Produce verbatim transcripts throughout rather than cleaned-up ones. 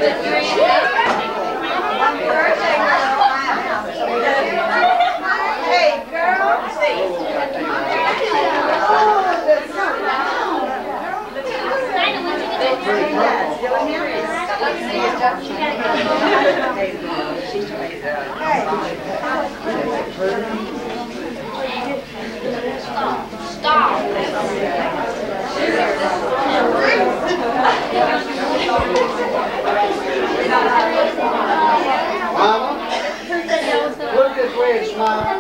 Mama, look this way and smile.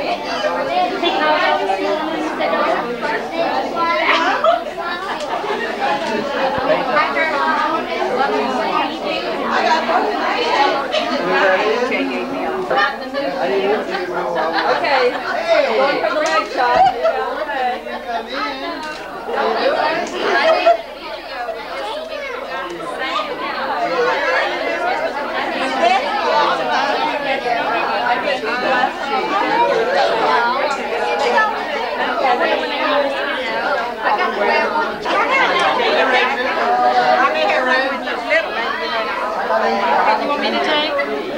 Okay, going for the leg shot. Okay. Come in. You want me to take?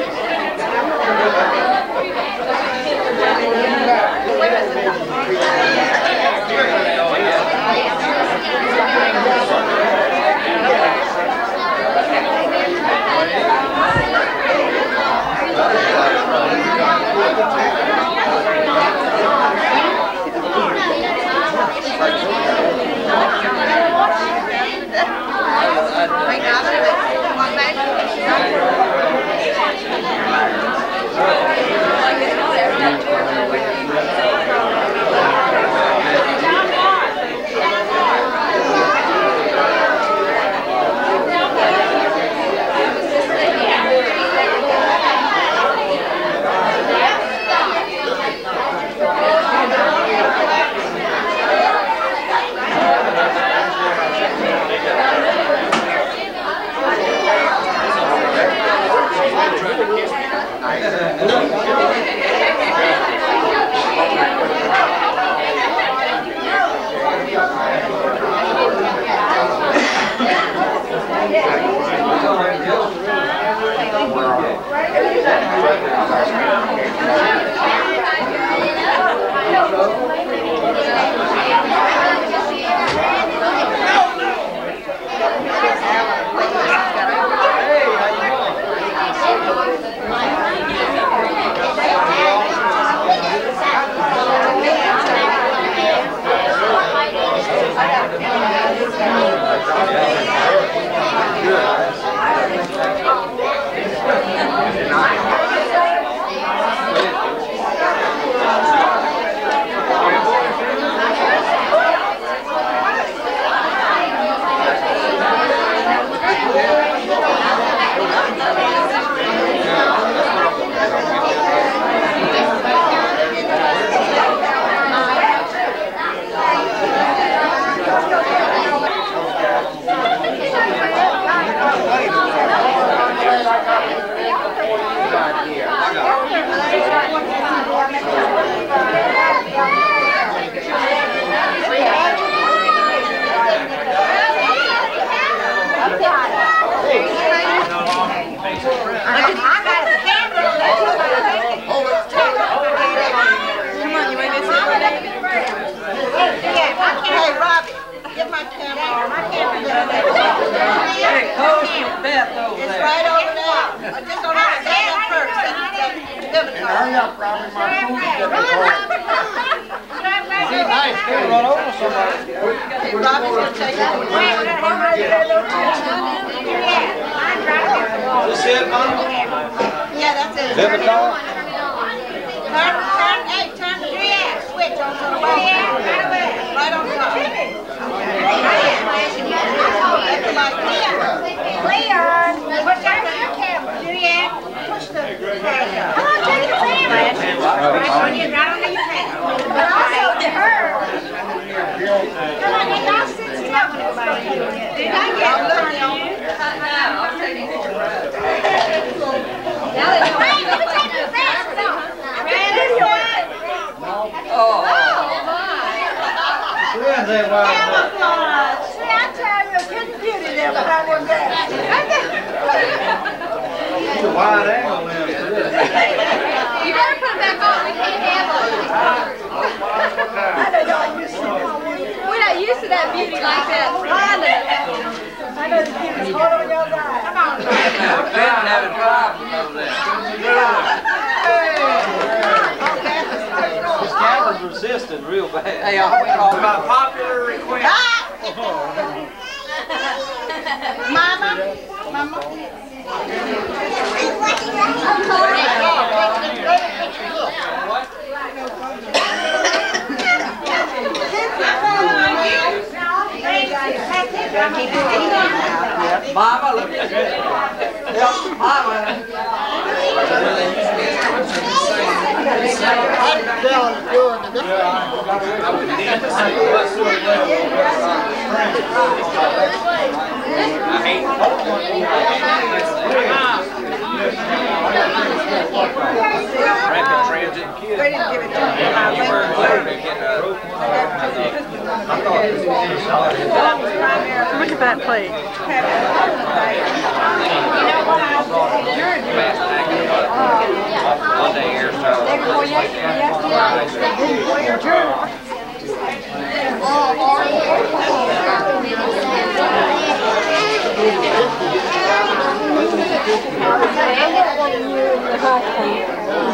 Hurry up, Robbie, my food's getting cold. Be nice, don't run over somebody. Hey, Robbie's gonna take it. Is this it, Mom? Yeah, that's it. Is that the car? Turn, turn, hey, turn the yeah, switch on to the right, right on top. Leon, push out your camera. Juliet, push the camera. Come on, take the camera. Right on your, right on your hand. But also to her. Come on, you all sit still when everybody doing it. Did I get looking on you? No, I'm taking pictures. Now they know. Hey, let me take the fast off. Ready? Oh, Yeah, they camouflage. See, I tell you, a good beauty there behind them there. to that beauty like that. I know the beauty's hard on your eye. Come on. Ben having problems over there. This camera's resisting real bad. Hey, I'll call my popular request. Mama? Mama? Mama, look at you. Yep, Mama. I'm telling you, doing the Look at that plate. I